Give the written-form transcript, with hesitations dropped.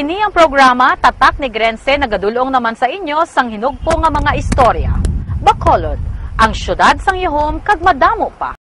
Kini ang programa Tatak ni Grense nagadulong naman sa inyo sang hinugpo nga mga istorya. Bacolod, ang syudad sang Yahom kag madamo pa.